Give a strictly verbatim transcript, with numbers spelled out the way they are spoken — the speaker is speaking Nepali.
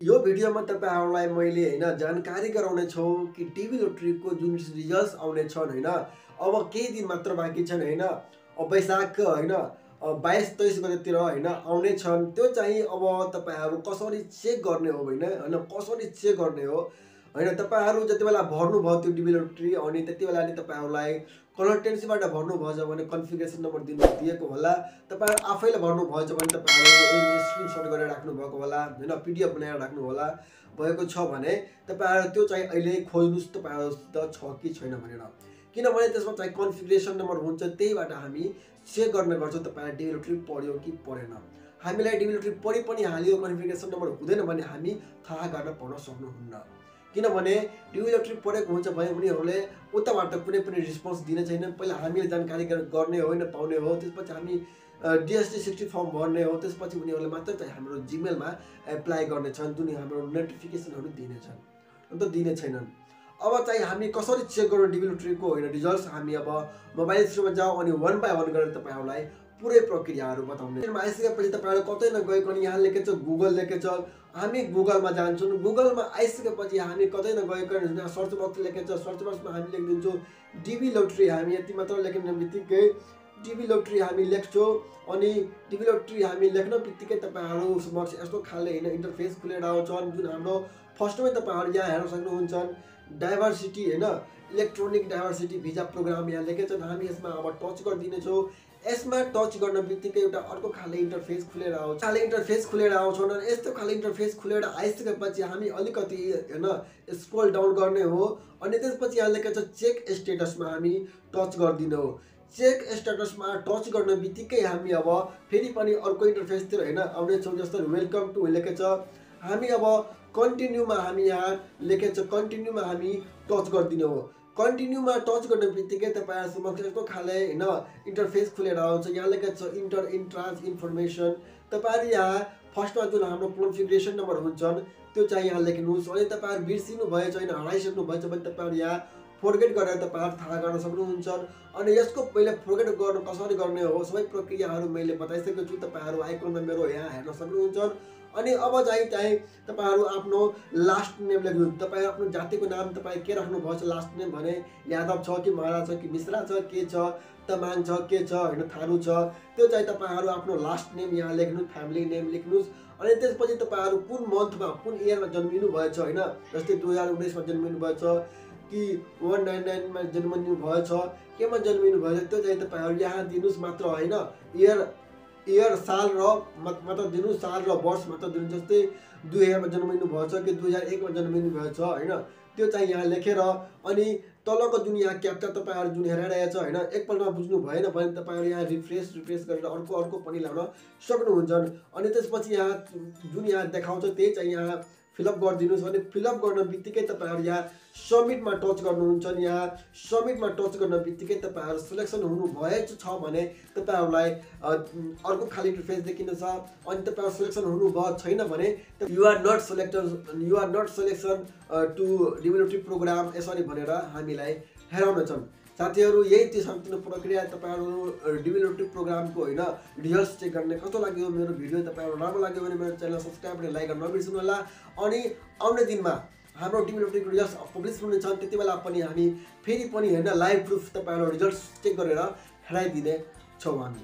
यो भिडियोमा तपाईहरुलाई मैले हैन जानकारी गराउने छु कि टिभी लोटरीको जुन रिजल्ट्स आउने छन् हैन अब केही दिन मात्र बाँकी छन् हैन अब वैशाख हैन बाइस तेइस गतेतिर हैन आउने छन्। त्यो चाहिँ अब तपाईहरु कसरी चेक गर्ने हो हैन हैन कसरी चेक गर्ने हो हैन तपाईहरु जतिबेला भर्नु भयो त्यो टिभी लोटरी अनि त्यतिबेला नि तपाईहरुलाई कन्सल्टेन्सीबाट भर्नु भएछ भने कन्फिगरेसन नम्बर दिनु दिएको होला। तपाईहरु आफैले भर्नु भएछ भने तपाईहरु स्क्रिनशट गरेर राख्नु भएको होला हैन पीडीएफ बनाएर राख्नु होला भएको छ भने तपाईहरु त्यो चाहिँ अहिले खोज्नुस् तपाईहरुसित छ कि छैन भनेर। किनभने त्यसमा चाहिँ कन्फिगरेसन नम्बर हुन्छ त्यहीबाट हामी चेक गर्ने गर्छौं तपाईहरु टिभी लोटरी पढ्यो कि पढेन। हामीलाई टिभी लोटरी पढि पनि हालियो कन्फिगरेसन नम्बर हुँदैन भने हामी थाहा गर्न पाउन सक्नुहुन्न। किनभने टिभी लोटरी पढेको हुन्छ भने उनीहरूले उताबाट कुनै पनि रिस्पोन्स दिने छैन। पहिला हामीले जानकारी गर्ने हो हैन पाउने हो त्यसपछि हामी डीएसटी सिक्सटी फर्म भर्ने हो त्यसपछि उनीहरूले मात्र चाहिँ हाम्रो जीमेलमा एप्लाई गर्ने छन् जुन हाम्रो नोटिफिकेसनहरु दिने छन् अन्त दिने छैनन्। अब चाहिँ हामी कसरी चेक गर्नु टिभी लोटरीको हैन रिजल्ट्स हामी अब मोबाइल थ्रुमा जाऊ अनि वन बाइ वन गरेर तपाईहरुलाई पुरै प्रक्रियाहरु बताउने। आइसकेपछि तपाईहरु कतै नगइकन यहाँ लेखेछ गुगल लेखेछ हामी गुगलमा जान्छौं। गुगलमा आइसकेपछि हामी कतै नगइकन यहाँ सर्च बक्स लेखेछ सर्च बक्समा हामी लेख्दिन्छौँ टिभी लोटरी। हामी यति मात्र लेख्ने बित्तिकै टिभी लोटरी हामी लेख्छौं अनि टिभी लोटरी हामी लेख्न बित्तिकै तपाईहरु समक्ष यस्तो खाले हैन इन्टरफेस खुलेर आउँछन् जुन हाम्रो फर्स्टमै तपाईहरु यहाँ हेर्न सक्नुहुन्छ डाइभर्सिटी हैन इलेक्ट्रोनिक डाइभर्सिटी भिजा प्रोग्राम यहाँ लेखेछ। हामी यसमा अब टच गरिदिने छौं। यसमा टच गर्न बित्तिकै एउटा अर्को खाले इन्टरफेस खुलेर आउँछ खाले इन्टरफेस खुलेर आउँछन् र यस्तो खाले इन्टरफेस खुलेर आइसकेपछि हामी अलिकति हैन स्क्रोल डाउन गर्ने हो अनि त्यसपछि यहाँ लेखेछ चेक स्टेटसमा हामी टच गर्दिने हो। चेक स्टेटसमा टच गर्न बित्तिकै हामी अब फेरि पनि अर्को इन्टरफेसतिर हैन आउने छौं जस्तो वेलकम टु लेखेछ। हामी अब कन्टिन्यूमा हामी यहाँ लेखेछ कन्टिन्यूमा हामी टच गर्दिने हो। कन्टिन्यूमा टच गर्ने बित्तिकै तपाईहरु समक्ष यस्तो खाले हैन इन्टरफेस खुलेर आउँछ। यहाँ लेखेछ इन्टर इन्ट्रान्स इन्फर्मेसन। तपाईहरु यहाँ फर्स्टमा जुन हाम्रो कन्फिगरेसन नम्बर हुन्छन् त्यो चाहिँ यहाँ लेख्नुस् अनि तपाईहरु बिर्सिनु भएछ हैन हराइसक्नु भएछ भने तपाईहरु यहाँ फर्गेट गरेर तपाईहरु थाहा गर्न सक्नुहुन्छ। अनि यसको पहिले फर्गेट गर्न कसरी गर्ने हो सबै प्रक्रियाहरु मैले बताइसकेको छु। तपाईहरु आइकनमा मेरो यहाँ हेर्न सक्नुहुन्छ। अनि अब चाहिँ चाहिँ तपाईहरु आफ्नो लास्ट नेम लेख्नु। तपाईहरु आफ्नो जातिको नाम तपाई के राख्नु भएछ लास्ट नेम भने यादव छ कि महाराज छ कि मिश्रा छ के छ तमाङ छ के छ हैन थारू छ त्यो चाहिँ तपाईहरु आफ्नो लास्ट नेम यहाँ लेख्नु फ्यामिली नेम लेख्नुस्। अनि त्यसपछि तपाईहरु कुन मन्थमा कुन इयरमा जन्मिनु भएछ हैन जस्तै दुई हजार उन्नाइस मा जन्मिनु भएछ कि एक सय निन्यानब्बे मा जन्मिनु भएछ केमा जन्मिनु भएछ त्यो चाहिँ तपाईहरु यहाँ दिनुस् मात्र हैन इयर इयर साल र मात्र दिनु साल र वर्ष मात्र दिनु। जस्तै दुई हजार मा जन्मिनु भएछ कि दुई हजार एक मा जन्मिनु भएछ हैन त्यो चाहिँ यहाँ लेखेर अनि तलको जुन यहाँ क्याप्चा तपाईहरु जुन हेरिरहेछ हैन एकपल्टमा बुझ्नु भएन भने तपाईहरु यहाँ रिफ्रेश रिफ्रेश गरेर अर्को अर्को पनि लाउन सक्नुहुन्छ। अनि त्यसपछि यहाँ जुन यहाँ देखाउँछ त्यही चाहिँ यहाँ फिलअप गरिदिनुस्। अनि फिलअप गर्न बित्तिकै तपाईहरु यहाँ सबमिटमा टच गर्नुहुन्छ। यहाँ सबमिटमा टच गर्न बित्तिकै तपाईहरु सिलेक्सन हुनु भएछ छ भने तपाईहरुलाई अर्को खाली इन्टरफेस देखिन्छ। अनि तपाईहरु सिलेक्सन हुनु भयो छैन भने you are not selected you are not selection to TV lottery program यसरी भनेर हामीलाई हेराउन छन्। साथीहरु यही त्यो सम्पूर्ण प्रक्रिया तपाईहरु टिभी लोटरी प्रोग्रामको हैन रिजल्ट्स चेक गर्ने कस्तो लाग्यो मेरो भिडियो तपाईहरु राम्रो लाग्यो भने मेरो च्यानल सब्स्क्राइब र लाइक गर्न नबिर्सनु होला। अनि आउने दिनमा हाम्रो टिभी लोटरीको रिजल्ट्स पब्लिस हुने छन् त्यतिबेला पनि हामी फेरि पनि हैन लाइभ प्रुफ तपाईहरु रिजल्ट्स चेक गरेर हेराइदिने छौं हामी।